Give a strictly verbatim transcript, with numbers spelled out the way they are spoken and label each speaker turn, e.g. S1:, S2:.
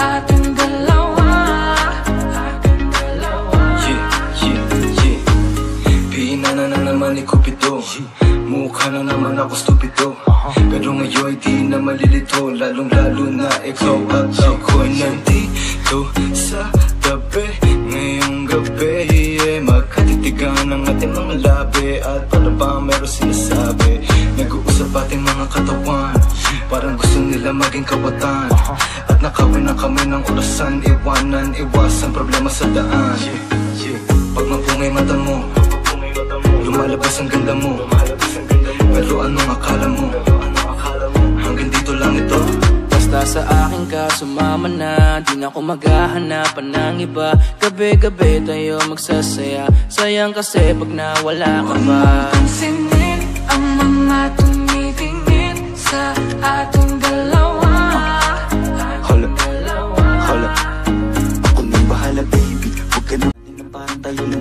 S1: ating dalawa.
S2: Yeah, yeah, yeah. Pinana na naman ni Cupido, mukha na naman ako stupido, pero ngayon di na malilito, lalong lalo na ikaw at ako'y nandito sa tabi. Ngayong gabi, yeah, magkatitigan ang ating mga labi, at para ba meron sinasabi, nag-uusap ating mga katawan, parang gusto nila maging kawatan, at nakawin na kami ng orasan, iwanan, iwasan problema sa daan. Pag mapungay mata mo, lumalabas ang ganda mo, pero anong akala mo? Hanggang dito lang ito.
S1: Basta sa akin ka sumama na, di na ako maghahanapan ng iba. Gabi-gabi tayo magsasaya, sayang kasi pag nawala ka ba. Pansinin ang mga tumitingin sa ating dalawa.
S2: Hala, hala, ako nang bahala baby, huwag ka na parang tayo lang